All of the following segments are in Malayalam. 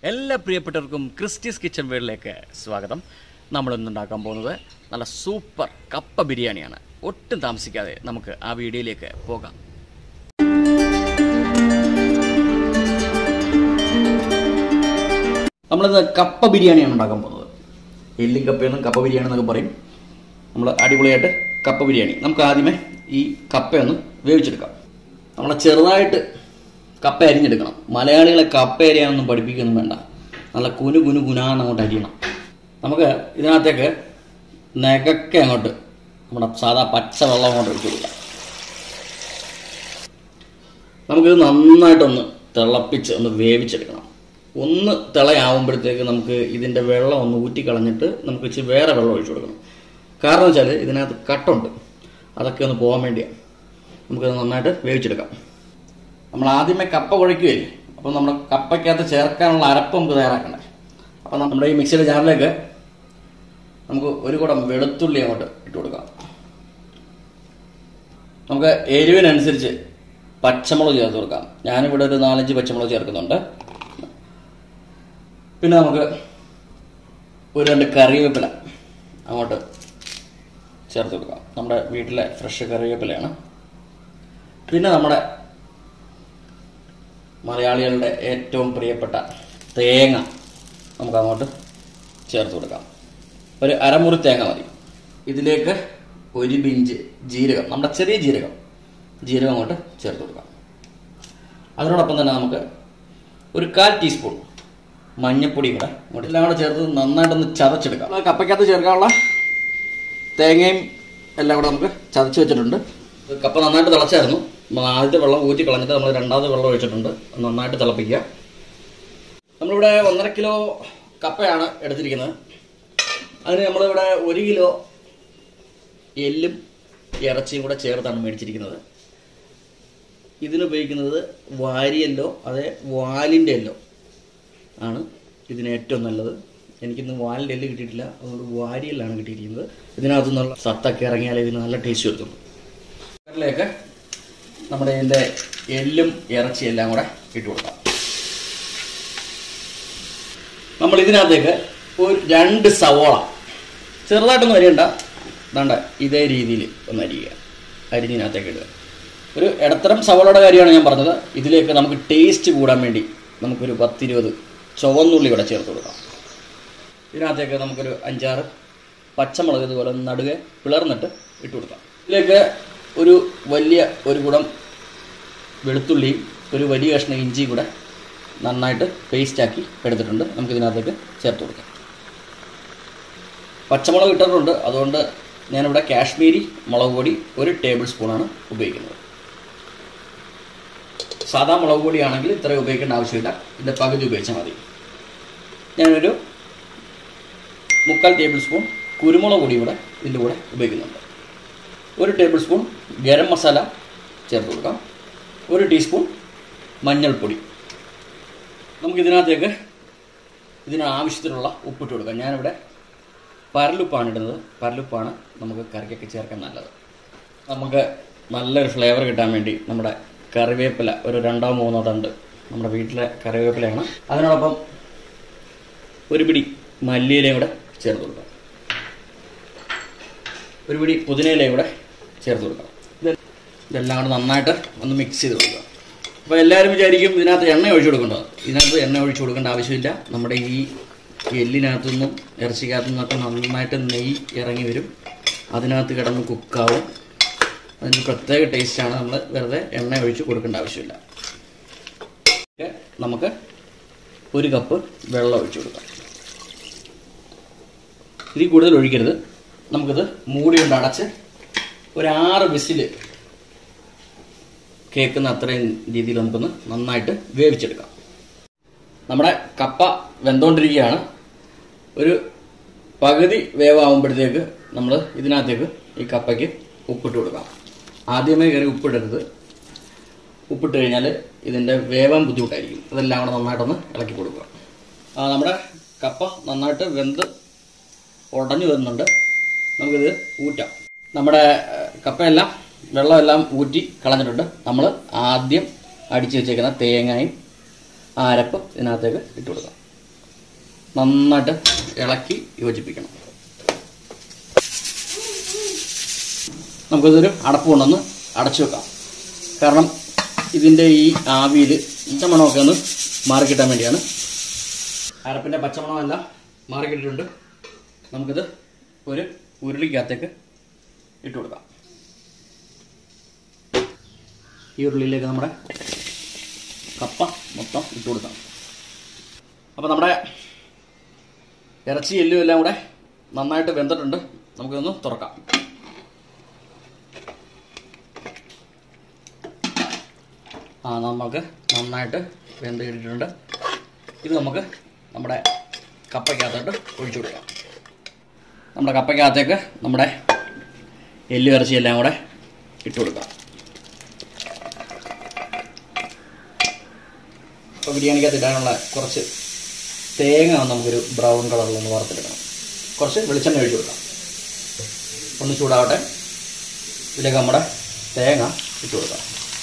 എല്ലാ പ്രിയപ്പെട്ടവർക്കും ക്രിസ്റ്റീസ് കിച്ചൺ വേൾഡിലേക്ക് സ്വാഗതം. നമ്മളിന്ന് ഉണ്ടാക്കാൻ പോകുന്നത് നല്ല സൂപ്പർ കപ്പ ബിരിയാണിയാണ്. ഒട്ടും താമസിക്കാതെ നമുക്ക് ആ വീഡിയോയിലേക്ക് പോകാം. നമ്മളിന്ന് കപ്പ ബിരിയാണിയാണ് ഉണ്ടാക്കാൻ പോകുന്നത്. എല്ലും കപ്പയെന്നും കപ്പ ബിരിയാണി എന്നൊക്കെ പറയും. നമ്മൾ അടിപൊളിയായിട്ട് കപ്പ ബിരിയാണി. നമുക്ക് ആദ്യമേ ഈ കപ്പയൊന്ന് വേവിച്ചെടുക്കാം. നമ്മളെ ചെറുതായിട്ട് കപ്പ അരിഞ്ഞെടുക്കണം. മലയാളികളെ കപ്പ അരിയാനൊന്നും പഠിപ്പിക്കൊന്നും വേണ്ട. നല്ല കുനാന്ന് അങ്ങോട്ട് അരിയണം. നമുക്ക് ഇതിനകത്തേക്ക് നെകക്കെ അങ്ങോട്ട് നമ്മുടെ സാധാ പച്ച വെള്ളം അങ്ങോട്ട് ഒഴിച്ചു കൊടുക്കാം. നമുക്കിത് നന്നായിട്ടൊന്ന് തിളപ്പിച്ച് ഒന്ന് വേവിച്ചെടുക്കണം. ഒന്ന് തിളയാവുമ്പോഴത്തേക്ക് നമുക്ക് ഇതിൻ്റെ വെള്ളം ഒന്ന് ഊറ്റിക്കളഞ്ഞിട്ട് നമുക്ക് ഇച്ചിരി വേറെ വെള്ളം ഒഴിച്ചു കൊടുക്കണം. കാരണം വെച്ചാൽ ഇതിനകത്ത് കട്ടുണ്ട്, അതൊക്കെ ഒന്ന് പോകാൻ വേണ്ടിയാണ്. നമുക്കത് നന്നായിട്ട് വേവിച്ചെടുക്കാം. നമ്മൾ ആദ്യമേ കപ്പ കുഴയ്ക്കുകയല്ലേ, അപ്പം നമ്മൾ കപ്പയ്ക്കകത്ത് ചേർക്കാനുള്ള അരപ്പ് നമുക്ക് തയ്യാറാക്കണ്ടേ. അപ്പം നമ്മുടെ ഈ മിക്സിയുടെ ജാറിലേക്ക് നമുക്ക് ഒരു കുടം വെളുത്തുള്ളി അങ്ങോട്ട് ഇട്ട് കൊടുക്കാം. നമുക്ക് എരിവിനനുസരിച്ച് പച്ചമുളക് ചേർത്ത് കൊടുക്കാം. ഞാനിവിടെ ഒരു 4-5 പച്ചമുളക് ചേർക്കുന്നുണ്ട്. പിന്നെ നമുക്ക് ഒരു 2 കറിവേപ്പില അങ്ങോട്ട് ചേർത്ത് കൊടുക്കാം. നമ്മുടെ വീട്ടിലെ ഫ്രഷ് കറിവേപ്പിലയാണ്. പിന്നെ നമ്മുടെ മലയാളികളുടെ ഏറ്റവും പ്രിയപ്പെട്ട തേങ്ങ നമുക്ക് അങ്ങോട്ട് ചേർത്ത് കൊടുക്കാം. ഒരു അരമുറി തേങ്ങ മതി. ഇതിലേക്ക് 1 പിഞ്ച് ജീരകം, നമ്മുടെ ചെറിയ ജീരകം അങ്ങോട്ട് ചേർത്ത് കൊടുക്കാം. അതിനോടൊപ്പം തന്നെ നമുക്ക് ഒരു 1/4 ടീസ്പൂൺ മഞ്ഞൾപ്പൊടി കൂടെ അങ്ങോട്ട് എല്ലാം കൂടെ ചേർത്ത് നന്നായിട്ടൊന്ന് ചതച്ചെടുക്കാം. കപ്പയ്ക്കകത്ത് ചേർക്കാനുള്ള തേങ്ങയും എല്ലാം കൂടെ നമുക്ക് ചതച്ച് വെച്ചിട്ടുണ്ട്. കപ്പ നന്നായിട്ട് തിളച്ചായിരുന്നു. ആദ്യത്തെ വെള്ളം ഊറ്റി കളഞ്ഞിട്ട് നമ്മൾ രണ്ടാമത്തെ വെള്ളം ഒഴിച്ചിട്ടുണ്ട്. നന്നായിട്ട് തിളപ്പിക്കുക. നമ്മളിവിടെ 1.5 കിലോ കപ്പയാണ് എടുത്തിരിക്കുന്നത്. അതിന് നമ്മളിവിടെ 1 കിലോ എല്ലും ഇറച്ചിയും കൂടെ ചേർത്താണ് മേടിച്ചിരിക്കുന്നത്. ഇതിനുപയോഗിക്കുന്നത് വാരിയല്ലോ അതെ വാലിൻ്റെ എല്ലോ ആണ് ഇതിന് ഏറ്റവും നല്ലത്. എനിക്കിന്ന് വാലിൻ്റെ എല്ല് കിട്ടിയിട്ടില്ല, അതുകൊണ്ട് വാരിയല്ലാണ് കിട്ടിയിരിക്കുന്നത്. ഇതിനകത്തു നിന്നുള്ള സത്തൊക്കെ ഇറങ്ങിയാൽ ഇതിന് നല്ല ടേസ്റ്റ് വരുത്തുള്ളൂ. അതിലേക്ക് നമ്മുടെ ഇതിൻ്റെ എല്ലും ഇറച്ചിയും എല്ലാം കൂടെ ഇട്ട് കൊടുക്കാം. നമ്മൾ ഇതിനകത്തേക്ക് ഒരു 2 സവോള ചെറുതായിട്ടൊന്നും അരിയണ്ട, വേണ്ട ഇതേ രീതിയിൽ ഒന്ന് അരിയുക. അരിഞ്ഞതിനകത്തേക്ക് ഇടുക. ഒരു ഇടത്തരം സവോളയുടെ കാര്യമാണ് ഞാൻ പറഞ്ഞത്. ഇതിലേക്ക് നമുക്ക് ടേസ്റ്റ് കൂടാൻ വേണ്ടി നമുക്കൊരു 10-20 ചുവന്നുള്ളി കൂടെ ചേർത്ത് കൊടുക്കാം. ഇതിനകത്തേക്ക് നമുക്കൊരു 5-6 പച്ചമുളക് ഇതുപോലെ നടുകെ പിളർന്നിട്ട് ഇട്ട് കൊടുക്കാം. ഇതിലേക്ക് ഒരു കുടം വെളുത്തുള്ളിയും ഒരു വലിയ കഷ്ണം ഇഞ്ചിയും കൂടെ നന്നായിട്ട് പേസ്റ്റാക്കി എടുത്തിട്ടുണ്ട്. നമുക്കിതിനകത്തേക്ക് ചേർത്ത് കൊടുക്കാം. പച്ചമുളക് ഇട്ടിട്ടുണ്ട്, അതുകൊണ്ട് ഞാനിവിടെ കാശ്മീരി മുളക് പൊടി 1 ടേബിൾ സ്പൂണാണ് ഉപയോഗിക്കുന്നത്. സാധാ മുളക് പൊടിയാണെങ്കിൽ ഇത്രയും ഉപയോഗിക്കേണ്ട ആവശ്യമില്ല, ഇതിൻ്റെ പകുതി ഉപയോഗിച്ചാൽ മതി. ഞാനൊരു 3/4 ടേബിൾ സ്പൂൺ കുരുമുളക് പൊടി കൂടെ ഇതിൻ്റെ കൂടെ ഉപയോഗിക്കുന്നുണ്ട്. 1 ടേബിൾ സ്പൂൺ ഗരം മസാല ചേർത്ത് കൊടുക്കാം. 1 ടീസ്പൂൺ മഞ്ഞൾപ്പൊടി. നമുക്കിതിനകത്തേക്ക് ആവശ്യത്തിനുള്ള ഉപ്പിട്ട് കൊടുക്കാം. ഞാനിവിടെ പരലുപ്പാണ് ഇടുന്നത്. പരലുപ്പാണ് നമുക്ക് കറിക്കൊക്കെ ചേർക്കാൻ നല്ലത്. നമുക്ക് നല്ലൊരു ഫ്ലേവർ കിട്ടാൻ വേണ്ടി നമ്മുടെ കറിവേപ്പില ഒരു 2-3 തണ്ട് നമ്മുടെ വീട്ടിലെ കറിവേപ്പിലയാണ്. അതിനോടൊപ്പം ഒരു പിടി മല്ലിയിലയും കൂടെ ചേർത്ത് കൊടുക്കാം. ഒരു പിടി പുതിനയിലയും കൂടെ ചേർത്ത് കൊടുക്കാം. ഇതെല്ലാം കൂടെ നന്നായിട്ട് ഒന്ന് മിക്സ് ചെയ്ത് കൊടുക്കുക. അപ്പോൾ എല്ലാവരും വിചാരിക്കും ഇതിനകത്ത് എണ്ണ ഒഴിച്ചു കൊടുക്കേണ്ടത്. ഇതിനകത്ത് എണ്ണ ഒഴിച്ചു കൊടുക്കേണ്ട ആവശ്യമില്ല. നമ്മുടെ ഈ എല്ലിനകത്തുനിന്നും ഇറച്ചിക്കകത്തു നിന്നൊക്കെ നന്നായിട്ട് നെയ്യ് ഇറങ്ങി വരും. അതിനകത്ത് കിടന്ന് കുക്കാവും. അതിന് പ്രത്യേക ടേസ്റ്റാണ്. നമ്മൾ വെറുതെ എണ്ണ ഒഴിച്ച് കൊടുക്കേണ്ട ആവശ്യമില്ല. നമുക്ക് 1 കപ്പ് വെള്ളം ഒഴിച്ചു കൊടുക്കാം. ഇതിൽ കൂടുതൽ ഒഴിക്കരുത്. നമുക്കിത് മൂടി കൊണ്ട് അടച്ച് ഒരു 6 വിസിൽ കേൾക്കുന്ന അത്രയും രീതിയിൽ നമുക്കൊന്ന് നന്നായിട്ട് വേവിച്ചെടുക്കാം. നമ്മുടെ കപ്പ വെന്തുകൊണ്ടിരിക്കുകയാണ്. ഒരു പകുതി വേവാകുമ്പോഴത്തേക്ക് നമ്മൾ ഇതിനകത്തേക്ക് ഈ കപ്പയ്ക്ക് ഉപ്പിട്ട് കൊടുക്കാം. ആദ്യമേ കയറി ഉപ്പിടരുത്. ഉപ്പിട്ട് കഴിഞ്ഞാൽ ഇതിൻ്റെ വേവാൻ ബുദ്ധിമുട്ടായിരിക്കും. അതെല്ലാം കൂടെ നന്നായിട്ടൊന്ന് ഇളക്കി കൊടുക്കുക. നമ്മുടെ കപ്പ നന്നായിട്ട് വെന്ത് ഉടഞ്ഞു വരുന്നുണ്ട്. നമുക്കിത് ഊറ്റാം. നമ്മുടെ കപ്പയെല്ലാം വെള്ളമെല്ലാം ഊറ്റി കളഞ്ഞിട്ടുണ്ട്. നമ്മൾ ആദ്യം അടിച്ചു വെച്ചേക്കുന്ന തേങ്ങയും ആ അരപ്പ് ഇതിനകത്തേക്ക് ഇട്ട് കൊടുക്കാം. നന്നായിട്ട് ഇളക്കി യോജിപ്പിക്കണം. നമുക്കിതൊരു അടപ്പ് കൊണ്ടൊന്ന് അടച്ചു വെക്കാം. കാരണം ഇതിൻ്റെ ഈ ആവിയിൽ പച്ചമണമൊക്കെ ഒന്ന് മാറിക്കിട്ടാൻ വേണ്ടിയാണ്. അരപ്പിൻ്റെ പച്ചമണമെല്ലാം മാറിക്കിട്ടിട്ടുണ്ട്. നമുക്കിത് ഒരു ഉരുളിക്കകത്തേക്ക് ഇട്ട് കൊടുക്കാം. ഈ ഉരുളിയിലേക്ക് നമ്മുടെ കപ്പ മൊത്തം ഇട്ട് കൊടുക്കാം. അപ്പോൾ നമ്മുടെ ഇറച്ചി എല്ലും എല്ലാം കൂടെ നന്നായിട്ട് വെന്തിട്ടുണ്ട്. നമുക്കിതൊന്ന് തുറക്കാം. നമുക്ക് നന്നായിട്ട് വെന്ത് കിട്ടിയിട്ടുണ്ട്. ഇത് നമുക്ക് നമ്മുടെ കപ്പയ്ക്കകത്തോട്ട് ഒഴിച്ചു കൊടുക്കാം. നമ്മുടെ കപ്പയ്ക്കകത്തേക്ക് നമ്മുടെ എല്ലും ഇറച്ചിയെല്ലാം കൂടെ ഇട്ട് കൊടുക്കാം. ഇപ്പോൾ ബിരിയാണിക്കകത്ത് ഇടാനുള്ള കുറച്ച് തേങ്ങ നമുക്കൊരു ബ്രൗൺ കളറിലൊന്ന് വറുത്തെടുക്കണം. കുറച്ച് വെളിച്ചെണ്ണ ഒഴിച്ചു കൊടുക്കാം. ഒന്ന് ചൂടാവട്ടെ. ഇതിലേക്ക് നമ്മുടെ തേങ്ങ ഇട്ട് കൊടുക്കാം.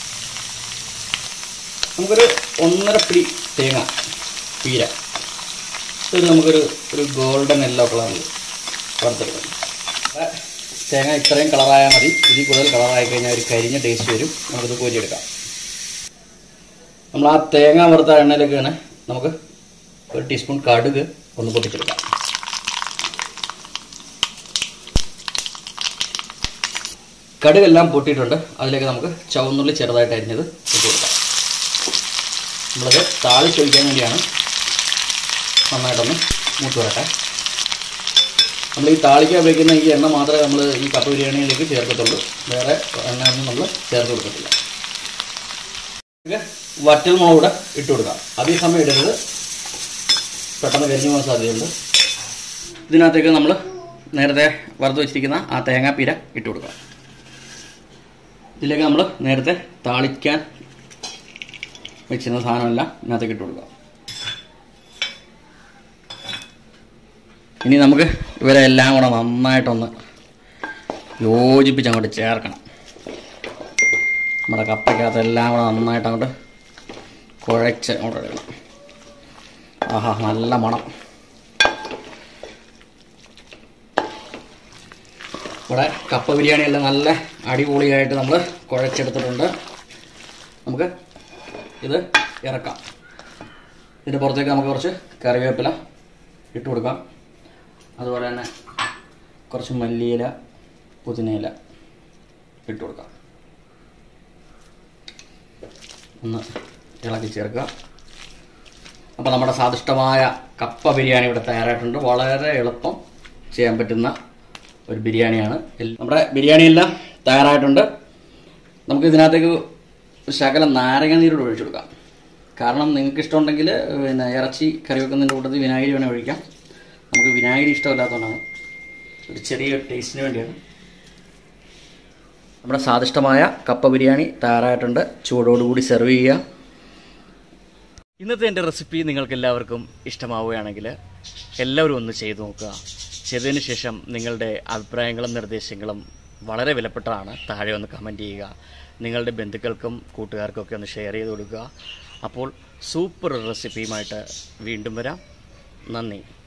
നമുക്കൊരു 1.5 പിടി തേങ്ങ പീര. ഇത് നമുക്കൊരു ഗോൾഡൻ യെല്ലോ കളറിൽ വറുത്തെടുക്കണം. തേങ്ങ ഇത്രയും കളറായാൽ മതി. ഇതിൽ കൂടുതൽ കളറായി കഴിഞ്ഞാൽ ഒരു കരിഞ്ഞ ടേസ്റ്റ് വരും. നമുക്കിത് കോരിയെടുക്കാം. നമ്മൾ ആ തേങ്ങ വറുത്ത എണ്ണയിലേക്ക് തന്നെ നമുക്ക് 1 ടീസ്പൂൺ കടുക് ഒന്ന് പൊട്ടിച്ചെടുക്കാം. കടുകെല്ലാം പൊട്ടിയിട്ടുണ്ട്. അതിലേക്ക് നമുക്ക് ചുവന്നുള്ളി ചെറുതായിട്ട് അരിഞ്ഞത് ഇട്ട് കൊടുക്കാം. നമ്മളത് താളിച്ചൊഴിക്കാൻ വേണ്ടിയാണ്. നന്നായിട്ടൊന്ന് മൂത്ത് വരട്ടെ. നമ്മൾ ഈ താളിക്കാൻ ഉപയോഗിക്കുന്ന ഈ എണ്ണ മാത്രമേ നമ്മൾ ഈ കപ്പ ബിരിയാണിയിലേക്ക് ചേർക്കത്തുള്ളൂ. വേറെ എണ്ണയൊന്നും നമ്മൾ ചേർത്ത് കൊടുക്കത്തില്ല. വറ്റൽ മുളക് കൂടെ ഇട്ട് കൊടുക്കാം. അധിക സമയം ഇടരുത്, പെട്ടെന്ന് കരിഞ്ഞു പോകാൻ സാധ്യതയുണ്ട്. ഇതിനകത്തേക്ക് നമ്മൾ നേരത്തെ വറുത്ത് വെച്ചിരിക്കുന്ന ആ തേങ്ങാപ്പീര ഇട്ട് കൊടുക്കാം. ഇതിലേക്ക് നമ്മൾ നേരത്തെ താളിക്കാൻ വെച്ചിരുന്ന സാധനമെല്ലാം ഇതിനകത്തേക്ക് ഇട്ട് കൊടുക്കാം. ഇനി നമുക്ക് ഇവരെ എല്ലാം കൂടെ നന്നായിട്ടൊന്ന് യോജിപ്പിച്ച് അങ്ങോട്ട് ചേർക്കണം. നമ്മുടെ കപ്പയ്ക്കകത്ത് എല്ലാം കൂടെ നന്നായിട്ട് അങ്ങോട്ട് കുഴച്ച് അങ്ങോട്ട് എടുക്കണം. ആഹാ, നല്ല മണം. ഇവിടെ കപ്പ ബിരിയാണിയെല്ലാം നല്ല അടിപൊളിയായിട്ട് നമ്മൾ കുഴച്ചെടുത്തിട്ടുണ്ട്. നമുക്ക് ഇത് ഇറക്കാം. ഇതിൻ്റെ പുറത്തേക്ക് നമുക്ക് കുറച്ച് കറിവേപ്പില ഇട്ട് കൊടുക്കാം. അതുപോലെ തന്നെ കുറച്ച് മല്ലിയില, പുതിനയില ഇട്ട് കൊടുക്കാം. ഒന്ന് ഇളക്കി ചേർക്കുക. അപ്പോൾ നമ്മുടെ സ്വാദിഷ്ടമായ കപ്പ ബിരിയാണി ഇവിടെ തയ്യാറായിട്ടുണ്ട്. വളരെ എളുപ്പം ചെയ്യാൻ പറ്റുന്ന ഒരു ബിരിയാണിയാണ്. നമ്മുടെ ബിരിയാണിയെല്ലാം തയ്യാറായിട്ടുണ്ട്. നമുക്ക് ഇതിനകത്തേക്ക് ശകലം നാരങ്ങ നീരോട് ഒഴിച്ചു കൊടുക്കാം. കാരണം നിങ്ങൾക്ക് ഇഷ്ടമുണ്ടെങ്കിൽ പിന്നെ ഇറച്ചി കറി വെക്കുന്നതിൻ്റെ കൂട്ടത്തിൽ വിനാഗിരി വേണേൽ ഒഴിക്കാം. നമുക്ക് വിനാഗിരി ഇഷ്ടമില്ലാത്തതുകൊണ്ടാണ്, ഒരു ചെറിയ ടേസ്റ്റിന് വേണ്ടിയാണ്. നമ്മുടെ സ്വാദിഷ്ടമായ കപ്പ ബിരിയാണി തയ്യാറായിട്ടുണ്ട്. ചൂടോടുകൂടി സെർവ് ചെയ്യുക. ഇന്നത്തെ എൻ്റെ റെസിപ്പി നിങ്ങൾക്ക് എല്ലാവർക്കും ഇഷ്ടമാവുകയാണെങ്കിൽ എല്ലാവരും ഒന്ന് ചെയ്തു നോക്കുക. ചെയ്തതിന് ശേഷം നിങ്ങളുടെ അഭിപ്രായങ്ങളും നിർദ്ദേശങ്ങളും വളരെ വിലപ്പെട്ടതാണ്. താഴെ ഒന്ന് കമൻറ്റ് ചെയ്യുക. നിങ്ങളുടെ ബന്ധുക്കൾക്കും കൂട്ടുകാർക്കൊക്കെ ഒന്ന് ഷെയർ ചെയ്ത് കൊടുക്കുക. അപ്പോൾ സൂപ്പർ റെസിപ്പിയുമായിട്ട് വീണ്ടും വരാം. നന്ദി.